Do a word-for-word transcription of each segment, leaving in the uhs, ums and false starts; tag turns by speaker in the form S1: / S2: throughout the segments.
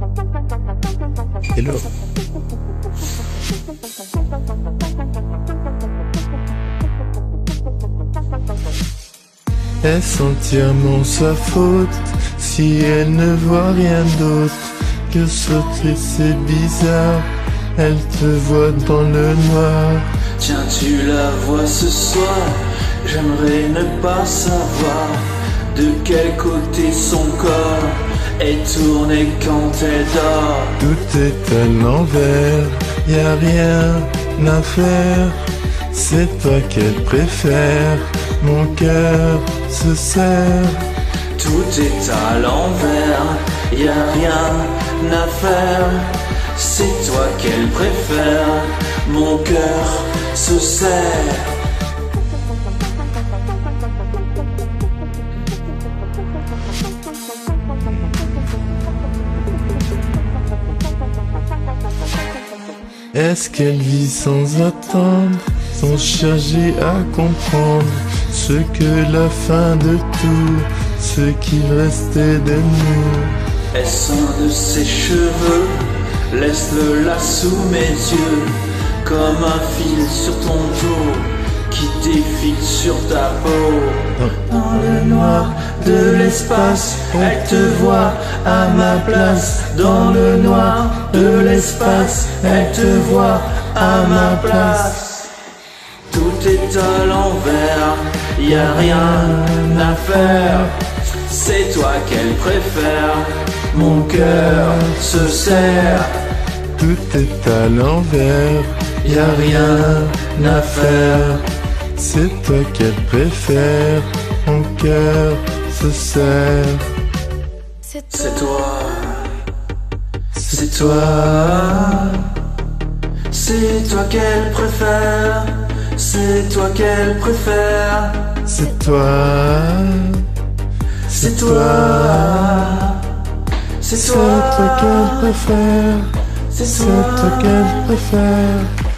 S1: Hello. Est-ce entièrement sa faute si elle ne voit rien d'autre que sauter? C'est bizarre, elle te voit dans le noir.
S2: Tiens, tu la vois ce soir, j'aimerais ne pas savoir de quel côté son corps est tourné quand elle dort.
S1: Tout est à l'envers, y a rien à faire. C'est toi qu'elle préfère, mon cœur se serre.
S2: Tout est à l'envers, y a rien à faire. C'est toi qu'elle préfère, mon cœur se serre.
S1: Est-ce qu'elle vit sans attendre, sans chercher à comprendre ce que la fin de tout, ce qu'il restait de nous?
S2: Est-ce un de ses cheveux? Laisse-le là sous mes yeux, comme un fil sur ton dos qui défile sur ta peau. Dans le noir de l'espace, elle te voit à ma place. Dans le noir de l'espace, elle te voit à ma place. Tout est à l'envers, y a rien à faire. C'est toi qu'elle préfère, mon cœur se serre.
S1: Tout est à l'envers, y a rien à faire. C'est toi qu'elle préfère, mon cœur se serre.
S2: C'est toi, c'est toi, c'est toi qu'elle préfère, c'est toi qu'elle préfère.
S1: C'est toi,
S2: c'est toi, c'est
S1: c'est
S2: toi,
S1: toi qu'elle préfère, c'est toi qu'elle préfère.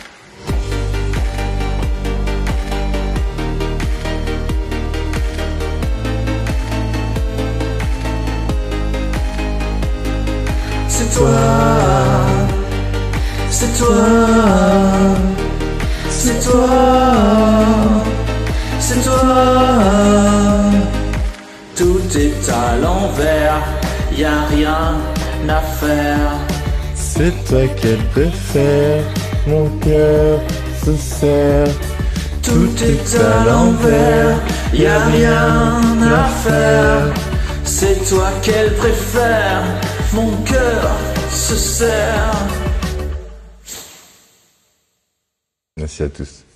S2: c'est toi, c'est toi, c'est toi, c'est toi. Tout est à l'envers, y a rien à faire.
S1: C'est toi qu'elle préfère, mon cœur se serre.
S2: Tout est à l'envers, y a rien à faire. C'est toi qu'elle préfère, mon cœur se serre.
S1: Merci à tous.